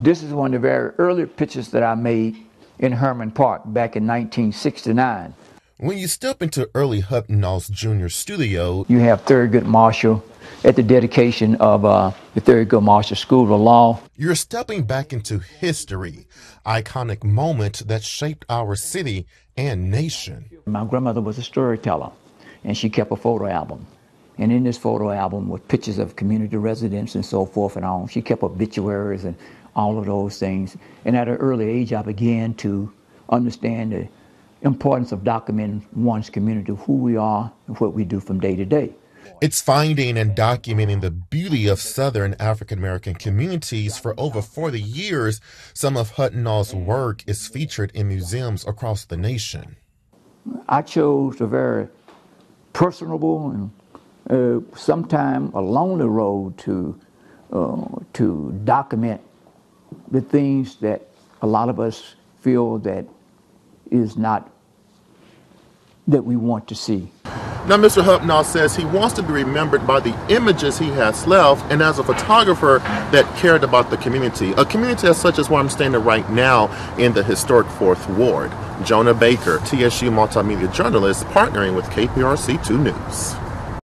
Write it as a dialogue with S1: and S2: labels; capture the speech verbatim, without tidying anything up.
S1: This is one of the very early pictures that I made in Herman Park back in nineteen sixty-nine.
S2: When you step into early Hutton Knowles Junior studio,
S1: you have Thurgood Marshall at the dedication of uh, the Thurgood Marshall School of Law.
S2: You're stepping back into history, iconic moment that shaped our city and nation.
S1: My grandmother was a storyteller, and she kept a photo album. And in this photo album were pictures of community residents and so forth and on. She kept obituaries and all of those things. And at an early age, I began to understand the importance of documenting one's community, who we are and what we do from day to day.
S2: It's finding and documenting the beauty of Southern African American communities for over forty years. Some of Hutton Knowles' work is featured in museums across the nation.
S1: I chose a very personable and uh, sometime a lonely road to, uh, to document the things that a lot of us feel that is not that we want to see.
S2: Now, Mister Hutton Knowles says he wants to be remembered by the images he has left and as a photographer that cared about the community. A community as such as where I'm standing right now in the historic Fourth Ward. Jonah Baker, T S U multimedia journalist, partnering with K P R C two News.